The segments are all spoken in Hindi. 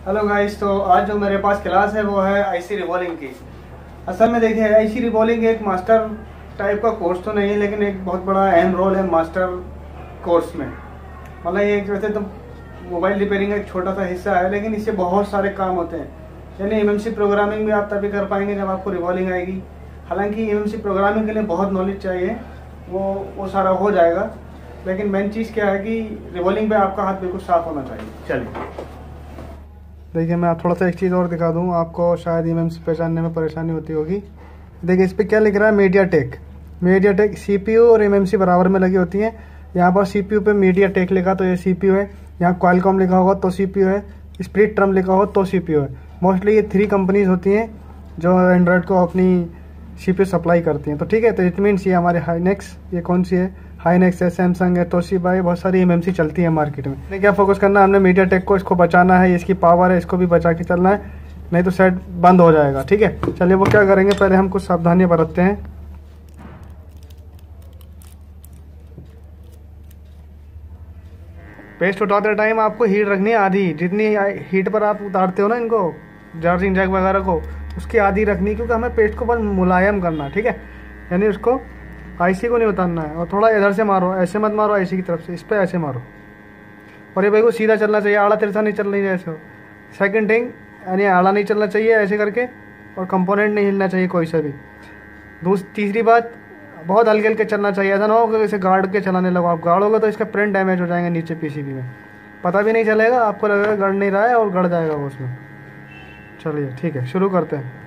हेलो गाइस, तो आज जो मेरे पास क्लास है वो है आईसी रिवॉल्विंग की। असल में देखिए, आईसी रिवॉल्विंग एक मास्टर टाइप का कोर्स तो नहीं है, लेकिन एक बहुत बड़ा अहम रोल है मास्टर कोर्स में। मतलब ये वैसे तो मोबाइल रिपेयरिंग का एक छोटा सा हिस्सा है, लेकिन इससे बहुत सारे काम होते हैं। यानी एमएमसी प्रोग्रामिंग भी आप तभी कर पाएंगे जब आपको रिवॉल्विंग आएगी। हालांकि एमएमसी प्रोग्रामिंग के लिए बहुत नॉलेज चाहिए, वो सारा हो जाएगा, लेकिन मेन चीज़ क्या है कि रिवॉल्विंग पे आपका हाथ बिल्कुल साफ होना चाहिए। चलिए देखिए, मैं आप थोड़ा सा एक चीज़ और दिखा दूँ आपको, शायद एमएमसी पहचानने में परेशानी होती होगी। देखिए इस पर क्या लिख रहा है, मीडिया टेक सीपीयू और एमएमसी बराबर में लगी होती हैं। यहाँ पर सीपीयू पे मीडिया टेक लिखा तो ये सीपीयू है, यहाँ क्वालकॉम लिखा होगा तो सीपीयू है, स्प्लिट ट्रम लिखा हो तो सीपीयू है। मोस्टली ये 3 कंपनीज होती हैं जो एंड्रॉयड को अपनी सीपीयू सप्लाई करती हैं। तो ठीक है, तो इट मीन्स ये हमारे हाईनेक्स, ये कौन सी है, हाईनेक्स है, सैमसंग है, तोशिबा है, बहुत सारी एमएमसी चलती है मार्केट में। हमने क्या फोकस करना है, हमने मीडिया टेक को, इसको बचाना है, इसकी पावर है, इसको भी बचा के चलना है, नहीं तो सेट बंद हो जाएगा। ठीक है, चलिए वो क्या करेंगे, पहले हम कुछ सावधानियां बरतते हैं। पेस्ट उठाते टाइम आपको हीट रखनी है आधी, जितनी हीट पर आप उतारते हो ना इनको, चार्जिंग जैक वगैरह को, उसकी आधी रखनी है, क्योंकि हमें पेस्ट को बस मुलायम करना है। ठीक है, यानी उसको आईसी को नहीं उतारना है। और थोड़ा इधर से मारो, ऐसे मत मारो आईसी की तरफ से, इस पर ऐसे मारो। और ये भाई को सीधा चलना चाहिए, आड़ा तिरछा नहीं चलना चाहिए ऐसे हो। सेकंड थिंग, यानी आड़ा नहीं चलना चाहिए ऐसे करके, और कंपोनेंट नहीं हिलना चाहिए कोई सा भी। तीसरी बात, बहुत हल्के हल्के चलना चाहिए, ऐसा ना हो कि इसे गाड़ के चलाने लगो। आप गाड़ोगे तो इसका प्रिंट डैमेज हो जाएंगे नीचे पीसीबी में, पता भी नहीं चलेगा, आपको लगेगा गड़ नहीं रहा है और गड़ जाएगा वो उसमें। चलिए ठीक है, शुरू करते हैं।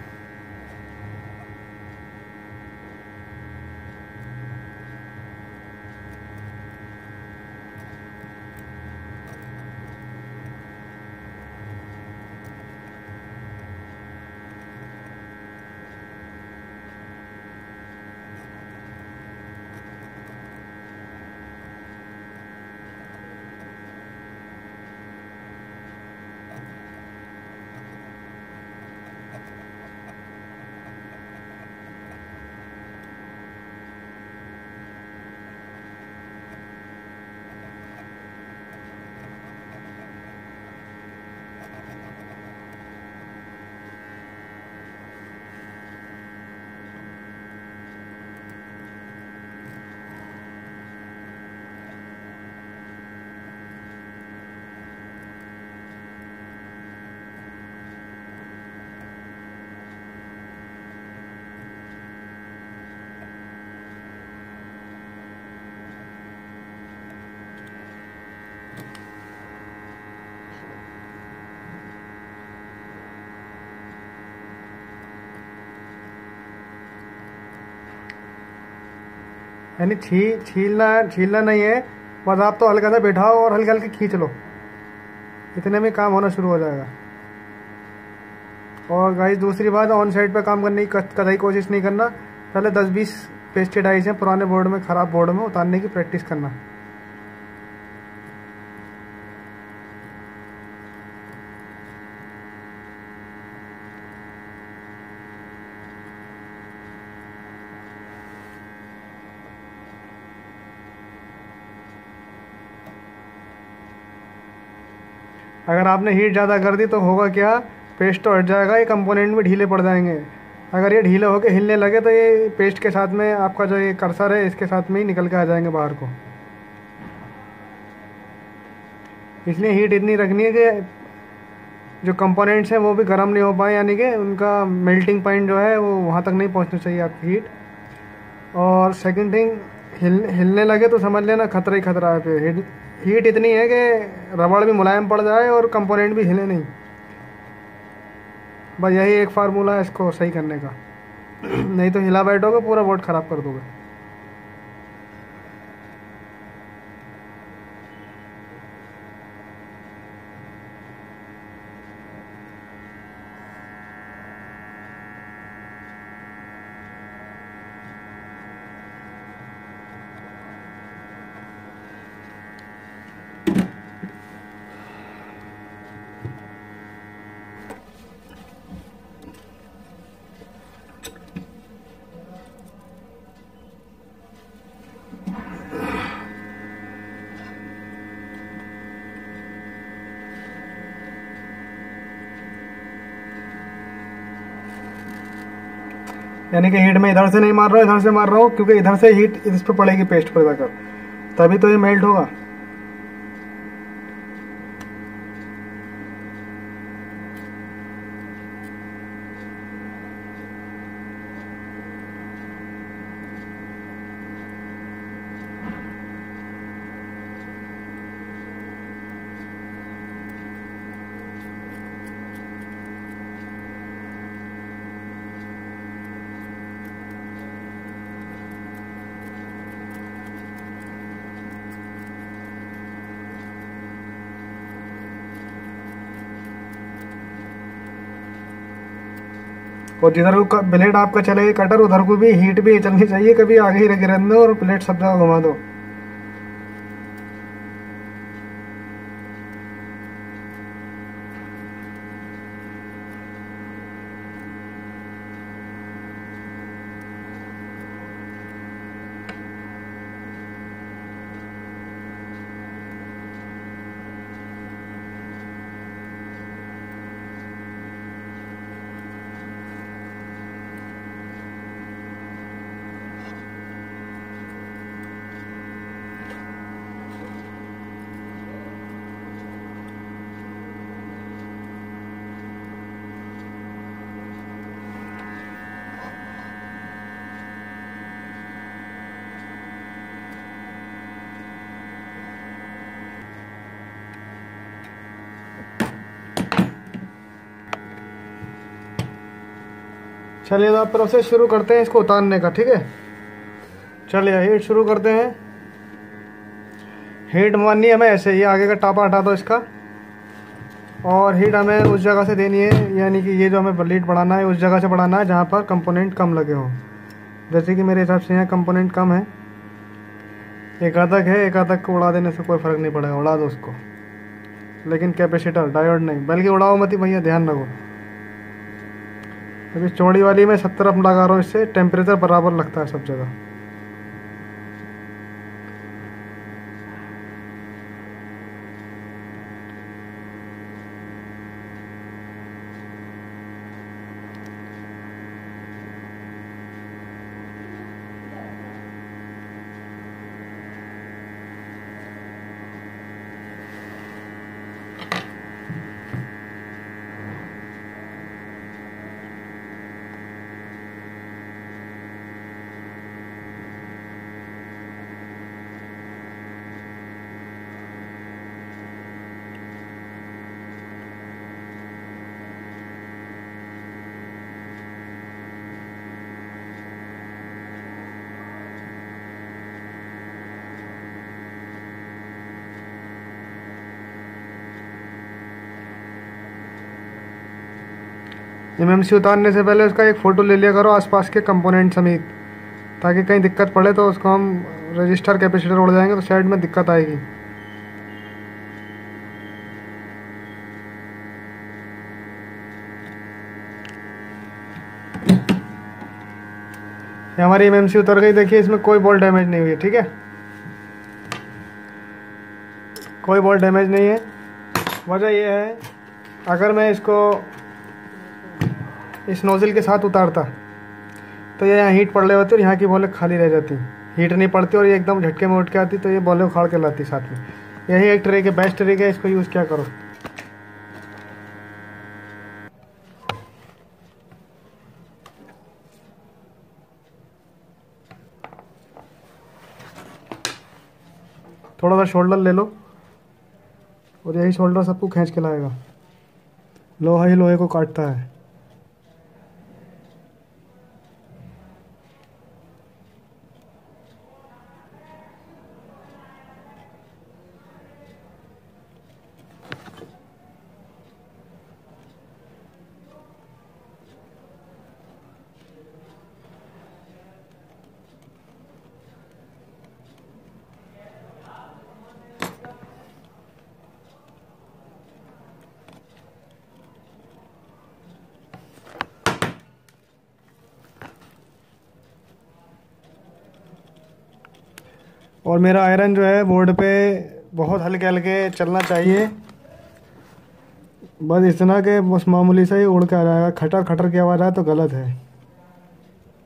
यानी छीलना नहीं है, बस आप तो हल्का सा बैठाओ और हल्के हल्के खींच लो, इतने में काम होना शुरू हो जाएगा। और गाइस दूसरी बात, ऑन साइड पे काम करने की कतई कोशिश नहीं करना। पहले 10-20 पेस्टिसाइड्स हैं पुराने बोर्ड में, ख़राब बोर्ड में उतारने की प्रैक्टिस करना। अगर आपने हीट ज़्यादा कर दी तो होगा क्या, पेस्ट तो हट जाएगा, ये कंपोनेंट भी ढीले पड़ जाएंगे। अगर ये ढीले होकर हिलने लगे तो ये पेस्ट के साथ में आपका जो ये कर्सर है इसके साथ में ही निकल के आ जाएंगे बाहर को। इसलिए हीट इतनी रखनी है कि जो कंपोनेंट्स हैं वो भी गर्म नहीं हो पाए, यानी कि उनका मेल्टिंग पॉइंट जो है वो वहाँ तक नहीं पहुँचना चाहिए आपकी हीट। और सेकंड थिंग, हिलने लगे तो समझ लेना खतरा ही खतरा है पे। हीट इतनी है कि रबड़ भी मुलायम पड़ जाए और कंपोनेंट भी हिले नहीं। बस यही एक फार्मूला है इसको सही करने का, नहीं तो हिला बैठोगे पूरा बोर्ड ख़राब कर दोगे। यानी कि हीट में इधर से नहीं मार रहा हूँ, इधर से मार रहा हूँ, क्योंकि इधर से हीट इस पर पड़ेगी पेस्ट पर जाकर, तभी तो ये मेल्ट होगा। और जिधर ब्लेड आपका चले कटर, उधर को भी हीट भी चलनी चाहिए, कभी आगे ही गिरने दो और प्लेट सब जगह घुमा दो। चलिए तो आप प्रोसेस शुरू करते हैं इसको उतारने का, ठीक है। चलिए हीट शुरू करते हैं। हीट माननी है हमें ऐसे ही, आगे का टापा हटा दो इसका, और हीट हमें उस जगह से देनी है, यानी कि ये जो हमें ब्लेड बढ़ाना है उस जगह से बढ़ाना है जहाँ पर कंपोनेंट कम लगे हों। जैसे कि मेरे हिसाब से यहाँ कंपोनेंट कम है, एक आधक है, एक आधक को उड़ा देने से कोई फ़र्क नहीं पड़ेगा, उड़ा दो उसको, लेकिन कैपेसिटर डायोड नहीं, बल्कि उड़ाओ मत ही भैया, ध्यान रखो। अभी चौड़ी वाली में 70 लगा रहा हूँ, इससे टेम्परेचर बराबर लगता है सब जगह। एमएमसी उतारने से पहले उसका एक फ़ोटो ले लिया करो आसपास के कंपोनेंट समेत, ताकि कहीं दिक्कत पड़े तो उसको हम रजिस्टर कैपेसिटर उड़ जाएंगे तो साइड में दिक्कत आएगी। ये हमारी एमएमसी उतर गई, देखिए इसमें कोई बॉल डैमेज नहीं हुई है, ठीक है, कोई बॉल डैमेज नहीं है। वजह यह है, अगर मैं इसको इस नोज़ल के साथ उतारता तो ये यहाँ हीट पड़ रहे होती और यहाँ की बॉलें खाली रह जाती, हीट नहीं पड़ती और ये एकदम झटके में उठ के आती, तो ये बॉलें उखाड़ के लाती साथ में। यही एक ट्रिक है, बेस्ट ट्रिक है, इसको यूज़ क्या करो। थोड़ा सा शोल्डर ले लो और यही शोल्डर सबको खींच के लाएगा, लोहा ही लोहे को काटता है। और मेरा आयरन जो है बोर्ड पे बहुत हल्के हल्के चलना चाहिए, बस इतना कि बस मामूली सा ही उड़ के आ जाएगा। खटर खटर की आवाज़ आए तो गलत है।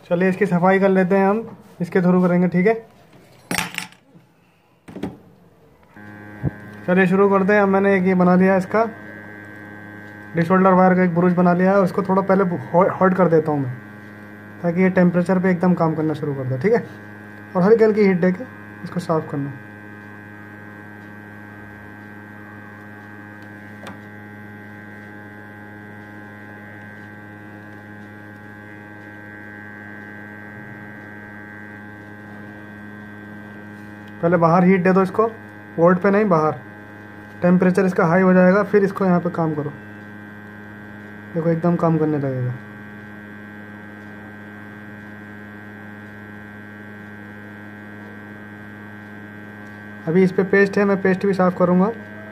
चलिए इसकी सफाई कर लेते हैं, हम इसके थ्रू करेंगे, ठीक है। चलिए शुरू करते हैं। अब मैंने एक ये बना लिया है, इसका डिश होल्डर वायर का एक ब्रूज बना लिया है। उसको थोड़ा पहले हॉट कर देता हूँ मैं, ताकि ये टेम्परेचर पे एकदम काम करना शुरू कर दे, ठीक है। और हल्की हल्की हीट दे के इसको साफ़ करना। पहले बाहर हीट दे दो इसको, वोल्ट पे नहीं, बाहर। टेम्परेचर इसका हाई हो जाएगा, फिर इसको यहाँ पे काम करो। देखो एकदम काम करने लगेगा। अभी इस पे पेस्ट है, मैं पेस्ट भी साफ़ करूँगा।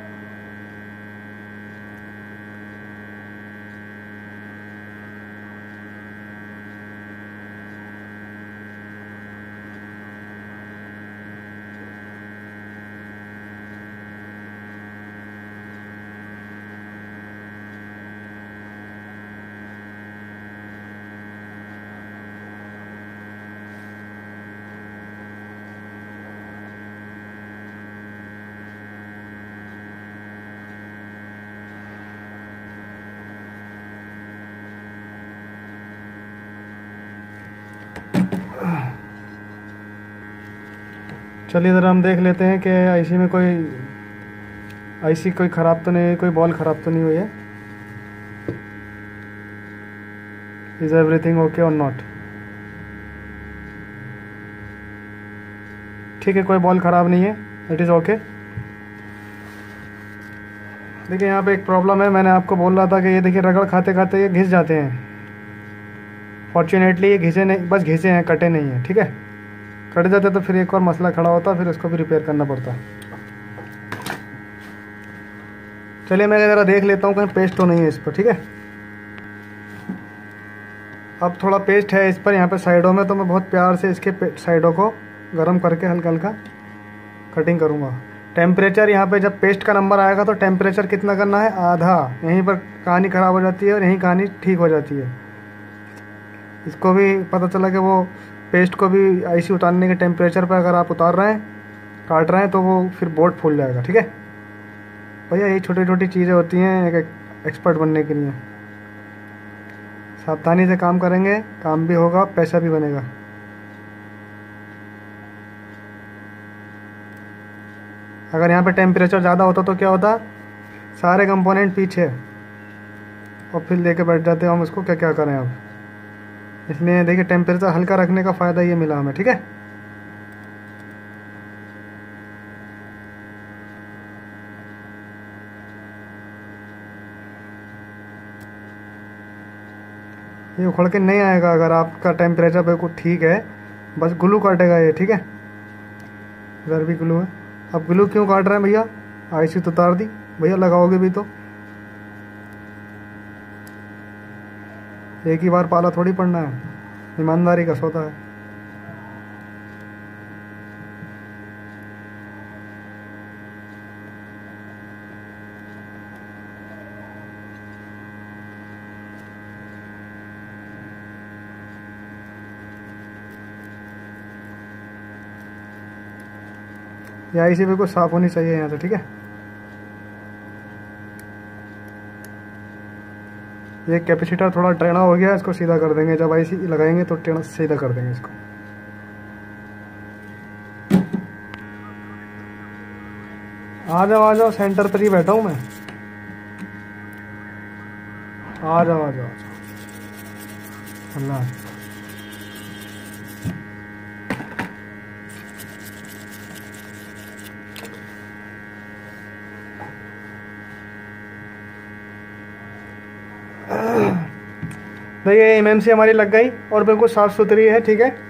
चलिए ज़रा हम देख लेते हैं कि आईसी में कोई ख़राब तो नहीं, कोई बॉल ख़राब तो नहीं हुई है। इज़ एवरीथिंग ओके और नॉट? ठीक है, कोई बॉल ख़राब नहीं है, इट इज़ ओके। देखिए यहाँ पे एक प्रॉब्लम है, मैंने आपको बोल रहा था कि ये देखिए रगड़ खाते खाते ये घिस जाते हैं। फॉर्चुनेटली ये घिसे नहीं, बस घिसे हैं, कटे नहीं हैं, ठीक है। कट जाते तो फिर एक और मसला खड़ा होता, फिर उसको भी रिपेयर करना पड़ता। चलिए मैं ज़रा देख लेता हूँ कहीं पेस्ट तो नहीं है इस पर, ठीक है। अब थोड़ा पेस्ट है इस पर, यहाँ पे साइडों में, तो मैं बहुत प्यार से इसके साइडों को गर्म करके हल्का हल्का कटिंग करूँगा। टेम्परेचर यहाँ पे जब पेस्ट का नंबर आएगा तो टेम्परेचर कितना करना है, आधा। यहीं पर कहानी ख़राब हो जाती है और यहीं कहानी ठीक हो जाती है। इसको भी पता चला कि वो पेस्ट को भी आईसी उतारने के टेम्परेचर पर अगर आप उतार रहे हैं, काट रहे हैं, तो वो फिर बोर्ड फूल जाएगा, ठीक है भैया। ये छोटी छोटी चीज़ें होती हैं एक एक्सपर्ट बनने के लिए। सावधानी से काम करेंगे, काम भी होगा, पैसा भी बनेगा। अगर यहाँ पे टेम्परेचर ज़्यादा होता तो क्या होता, सारे कंपोनेंट पीछे और फिर लेके बैठ जाते हैं हम उसको क्या क्या करें अब। इसलिए देखिए टेम्परेचर हल्का रखने का फ़ायदा ये मिला हमें, ठीक है। ये उखड़ के नहीं आएगा अगर आपका टेम्परेचर बिल्कुल ठीक है, बस ग्लू काटेगा ये, ठीक है। इधर भी ग्लू है। अब ग्लू क्यों काट रहे हैं भैया, आईसी तो उतार दी भैया, लगाओगे भी तो एक ही बार पाला थोड़ी पड़ना है, ईमानदारी का सौदा है। ये आईसी बिल्कुल साफ होनी चाहिए यहाँ से, ठीक है। ये कैपेसिटर थोड़ा टेढ़ा हो गया, इसको सीधा कर देंगे। जब आईसी लगाएंगे तो टेढ़ा सीधा कर देंगे इसको। आ जाओ, सेंटर पर ही बैठा हूँ मैं। आ जाओ अल्लाह। देखिए एमएमसी हमारी लग गई और बिल्कुल साफ़ सुथरी है, ठीक है।